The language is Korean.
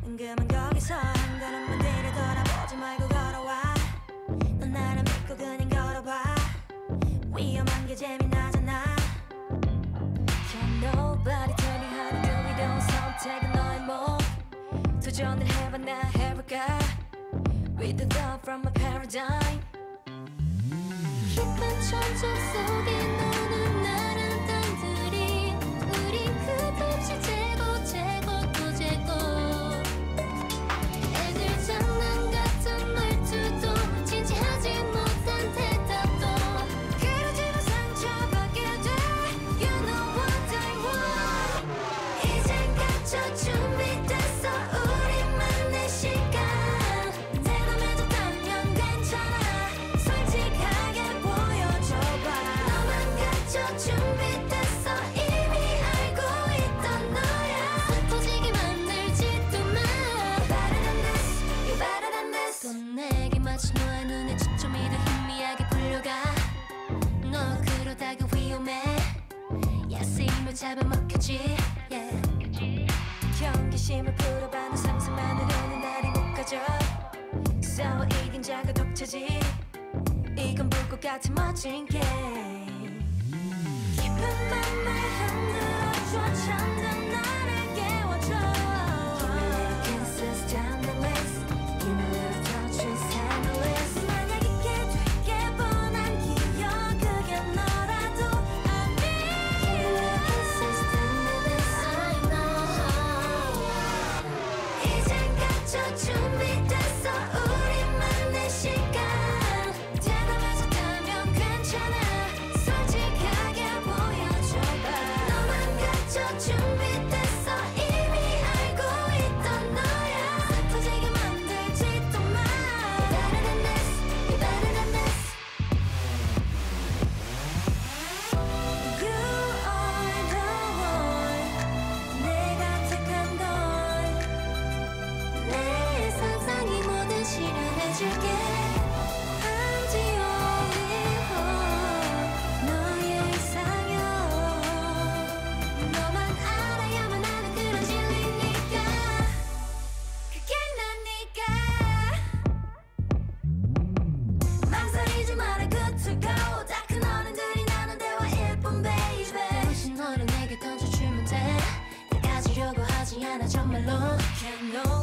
그만 거기서 한 걸음만 뒤를 돌아보지 말고 걸어와. 넌 나를 믿고 그냥 걸어봐. 위험한 게 재미나잖아. Can't nobody tell me how to do it. 이런 선택은 너의 몫. 도전을 해봐 나 해볼까. With the thought from a paradigm. 깊은 천적 속에 노는 나란 땅들이 우린 끝없이 재고 재고 또 재고. 애들 장난 같은 말투도 진지하지 못한 대답도 그러지만 상처받게 돼. You know what I want. 이젠 갇혀 준비됐어 우리만의 시간. 대담해졌다면 괜찮아. 솔직하게 보여줘봐. 너만 갇혀 준비됐어 이미 알고 있던 너야. 슬퍼지게 만들지도 마. Better than this, you better than this. 또 내게 마치 너의 눈에 초점이 더 희미하게 풀려가. 너 그러다가 위험해. 야스임을 잡아먹혔지. 경계심을 풀어봐. 너 상상만으로는 날이 못 가져. 싸워 이긴 자가 독차지. 이건 불꽃 같은 멋진 게임. 깊은 밤을 흔들어줘. 잠든 나를 깨워줘. Give me little kisses down the list. Give me little touches endless. 만약 있게 되게 뻔한 기억 그게 너라도 아니. Give me little kisses down the list. I know. 이젠 갇혀 준비됐어 우리만의 시간. 대담해졌다면 괜찮아. 솔직하게 보여줘봐. 너만 갇혀 준비됐어 이미 알고 있던 너야. 슬퍼지게 만들지도 마. Better than this, you better than this. You are the one. 내가 택한 널. 내 상상이 뭐든 실현해줄게. I'm the only one. 너의 이상형. 너만 알아야만 하는 그런 진리니까. 그게 나니까. 망설이지 마라 good to go. 다 큰 어른들이 나눈 대화 1분 baby. 당신 너를 내게 던져주면 돼. 다 가지려고 하지 않아 정말로. Can't know